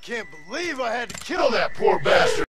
can't believe I had to kill that poor bastard.